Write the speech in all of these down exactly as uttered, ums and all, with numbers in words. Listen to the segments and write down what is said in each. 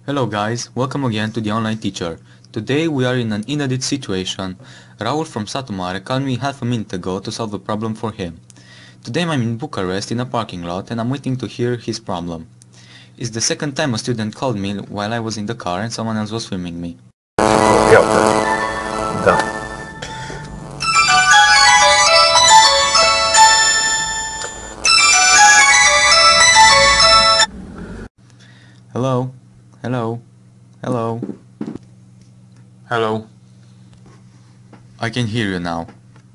Hello guys, welcome again to the online teacher. Today we are in an inedit situation. Raul from Satumare called me half a minute ago to solve a problem for him. Today I'm in Bucharest in a parking lot and I'm waiting to hear his problem. It's the second time a student called me while I was in the car and someone else was filming me. Iată. Da. Hello? Hello? Hello? Hello. I can hear you now.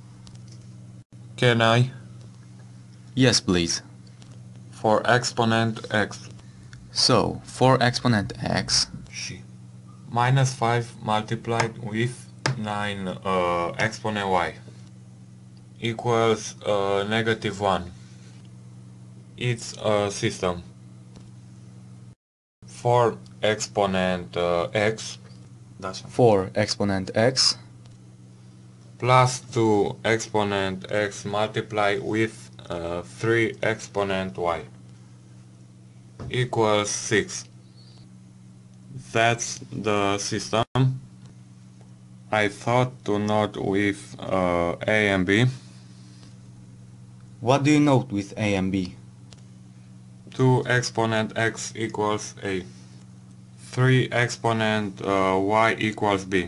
Can I? Yes, please. For exponent x. So, for exponent x, Și minus five multiplied with nine uh, exponent y equals uh, negative one. It's a system. For exponent uh, x for exponent x plus two exponent x multiplied with uh, three exponent y equals six. That's the system. I thought to note with uh, a and b. What do you note with a and b? two exponent x equals a. three exponent uh, y equals b.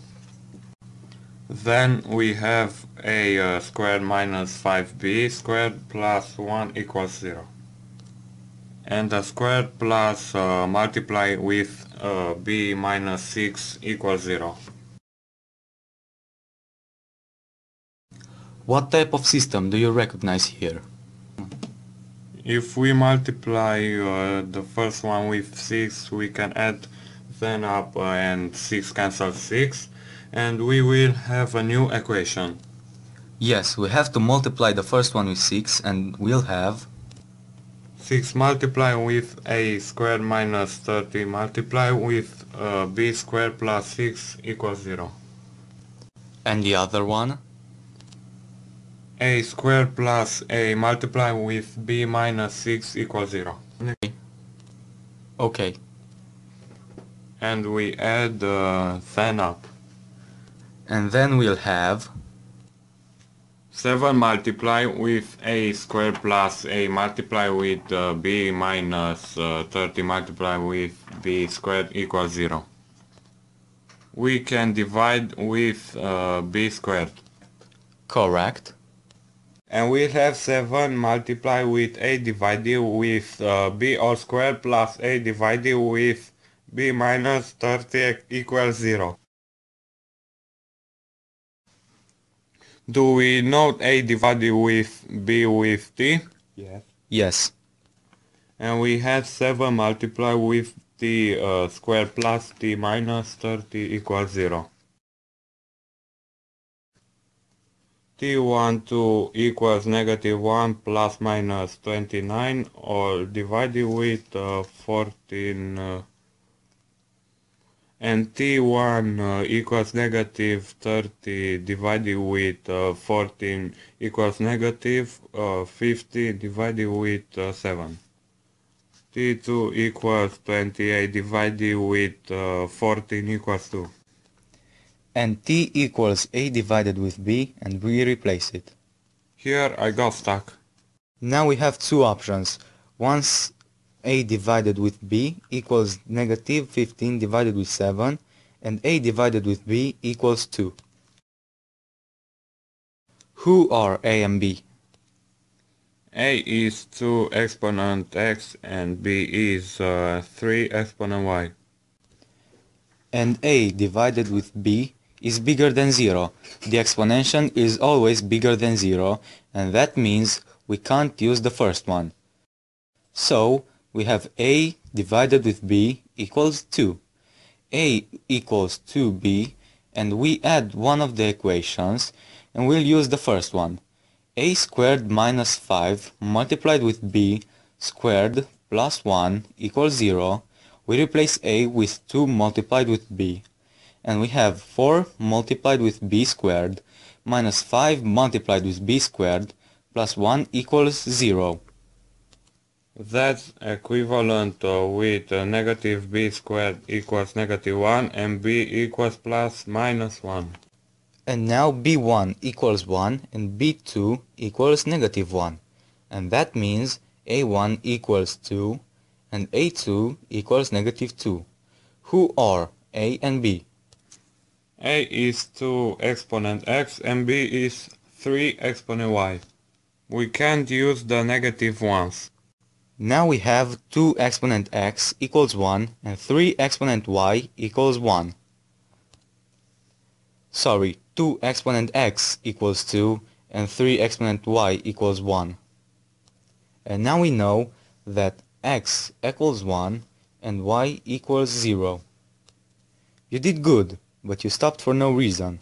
Then we have a uh, squared minus five b squared plus one equals zero. And the squared plus uh, multiply with uh, b minus six equals zero. What type of system do you recognize here? If we multiply uh, the first one with six, we can add then up uh, and six cancels six, and we will have a new equation. Yes, we have to multiply the first one with six and we'll have six multiply with a squared minus thirty multiply with uh, b squared plus six equals zero. and the other one? A squared plus a multiply with b minus six equals zero. Okay. And we add uh, then up. And then we'll have seven multiply with a squared plus a multiply with uh, b minus uh, thirty multiply with b squared equals zero. We can divide with uh, b squared. correct. And we have seven multiply with a divided with uh, b all squared plus a divided with b minus thirty equals zero. Do we note a divided with b with t? Yes. Yes. And we have seven multiply with t uh, squared plus t minus thirty equals zero. t one two equals negative one plus minus twenty-nine, or divided with uh, fourteen, uh, and t one uh, equals negative thirty divided with uh, fourteen equals negative uh, fifty divided with uh, seven. t two equals twenty-eight divided with uh, fourteen equals two. And t equals a divided with b, and we replace it. Here I got stuck. Now we have two options. Once a divided with b equals negative fifteen divided with seven, and a divided with b equals two. Who are a and b? A is two exponent x and b is uh, three exponent y. And a divided with b is bigger than zero. The exponential is always bigger than zero, and that means we can't use the first one. So we have a divided with b equals two. A equals two b, and we add one of the equations and we'll use the first one. A squared minus five multiplied with b squared plus one equals zero. We replace a with two multiplied with b, and we have four multiplied with b squared minus five multiplied with b squared plus one equals zero. That's equivalent uh, with uh, negative b squared equals negative one and b equals plus minus one. And now b one equals one and b two equals negative one. And that means a one equals two and a two equals negative two. Who are a and b? A is two exponent x and b is three exponent y. We can't use the negative ones. Now we have two exponent x equals one and three exponent y equals one. Sorry, two exponent x equals two and three exponent y equals one. And now we know that x equals one and y equals zero. You did good, but you stopped for no reason.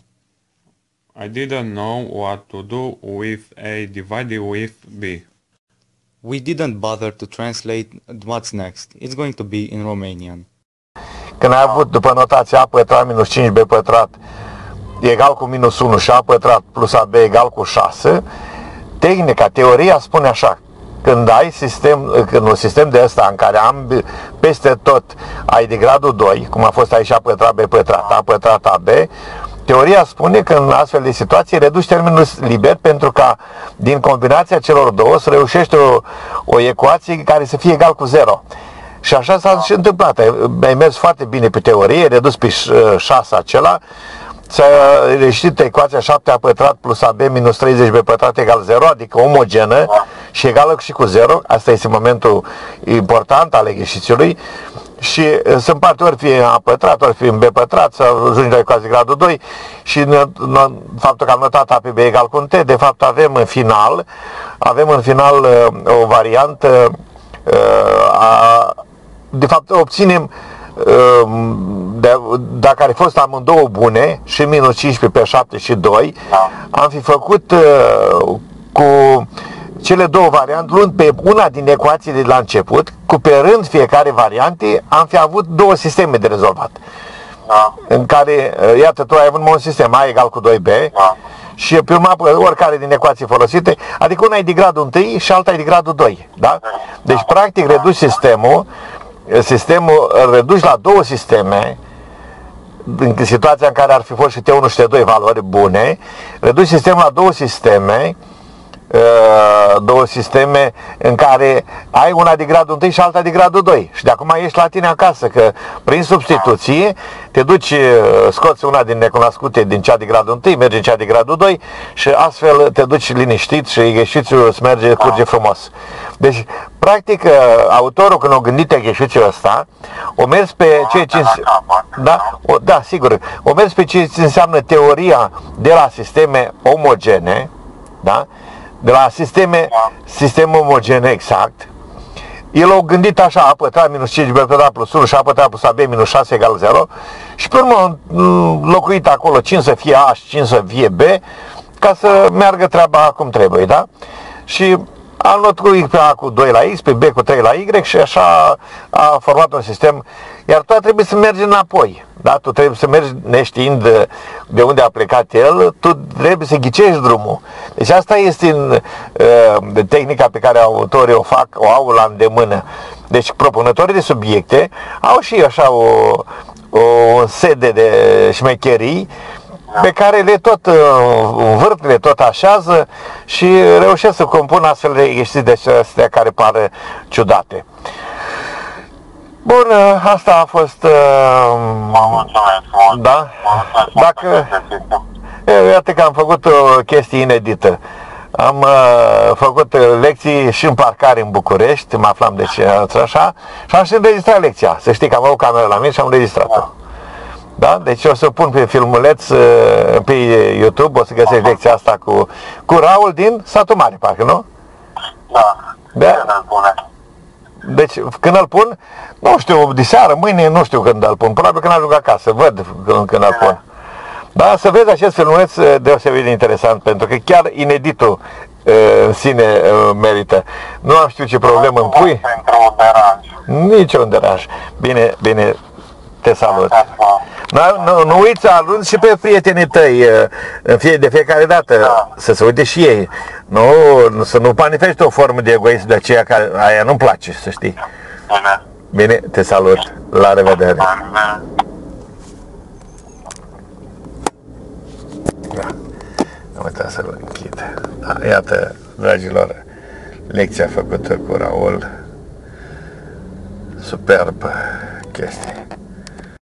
I didn't know what to do with a divided with b. We didn't bother to translate what's next. It's going to be in Romanian. Când ai avut după notația a pătrat minus cinci b pătrat egal cu minus unu și a pătrat plus ab egal cu șase, tehnica, teoria spune așa: când ai sistem, când un sistem de ăsta în care am peste tot ai de gradul doi, cum a fost aici a pătrat b pătrat, a pătrat ab, teoria spune că în astfel de situații reduci termenul liber pentru ca din combinația celor două să reușești o, o ecuație care să fie egal cu zero. Și așa s-a și întâmplat. Ai mers foarte bine pe teorie, redus pe șase acela, s-a reușit ecuația șapte a pătrat plus ab minus treizeci b pătrat egal zero, adică omogenă și egală și cu zero. Asta este momentul important al exercițiului. Și se împarte ori fi a pătrat, ori fi în b pătrat, să ajungi la ecuație gradul doi și faptul că am notat a pe b egal cu un t, de fapt avem în final, avem în final o variantă, a, de fapt obținem, de, dacă ar fi fost amândouă bune, și minus cincisprezece pe șapte și doi, am fi făcut cu cele două variante, luând pe una din ecuațiile de la început, cuperând fiecare variante, am fi avut două sisteme de rezolvat. Da. În care, iată, tu ai avut un sistem A egal cu doi b, da, și pe urma oricare din ecuații folosite, adică una e de gradul unu și alta e de gradul doi. Da? Deci, practic, reduci sistemul, sistemul îl reduci la două sisteme, în situația în care ar fi fost și T unu și T doi valori bune, reduci sistemul la două sisteme, două sisteme în care ai una de gradul unu și alta de gradul doi. Și de acum ești la tine acasă, că prin substituție te duci, scoți una din necunoscute din cea de gradul unu, mergi în cea de gradul doi și astfel te duci liniștit și exercițiul îți merge, curge frumos. Deci, practic, autorul, când a gândit exercițiul ăsta, o mers pe ceea ce da, o, da, sigur, o mers pe ce înseamnă teoria de la sisteme omogene, da? De la sisteme, sisteme omogene, exact. El a gândit așa: a pătrat minus cinci b pătrat plus unu și a pătrat plus ab minus șase egal zero. Și pe urmă a locuit acolo cinci să fie A și cinci să fie B, ca să meargă treaba cum trebuie, da? Și a înlocuit pe A cu doi la X, pe B cu trei la Y și așa a format un sistem. Iar tu trebuie să mergi înapoi, da? Tu trebuie să mergi neștiind de unde a plecat el, tu trebuie să ghicești drumul. Deci asta este în, uh, tehnica pe care autorii o fac, o au la îndemână. Deci propunătorii de subiecte au și așa o, o sede de șmecherii pe care le tot învârt, le tot așează și reușesc să compună astfel de exerciții de astea care par ciudate. Bun, asta a fost... Da? Dacă... Iată că am făcut o chestie inedită. Am uh, făcut lecții și în parcare în București, mă aflam deci așa, și am și înregistrat lecția. Să știi că am avut camera la mine și am înregistrat-o. Da? Deci o să pun pe filmuleț pe YouTube, o să găsești lecția asta cu, cu Raul din Satul Mare, parcă, nu? Da. Da? Deci, când îl pun, nu știu, de seară, mâine, nu știu când îl pun, probabil când ajung acasă, văd când, când îl pun. Da? Să vezi acest filmuleț deosebit de interesant, pentru că chiar ineditul în sine merită. Nu am știut ce problemă îmi pui. Pentru un deranj. Nici un deranj. Bine, bine, te salut. Nu, nu, nu uiți, alunzi și pe prietenii tăi în fie, de fiecare dată, Da. să se uite și ei. Nu, să nu manifeste o formă de egoism de aceea care aia nu-mi place, să știi. Bine. Bine, te salut, la revedere. Bine. Da. Am uitat să-l închid. Da, iată, dragilor, lecția făcută cu Raul. Superb chestie.